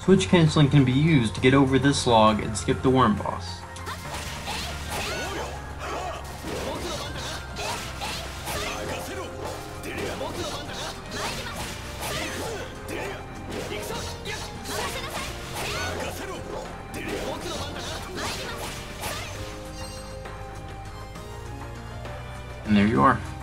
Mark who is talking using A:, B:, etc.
A: Switch canceling can be used to get over this log and skip the worm boss. And there you are.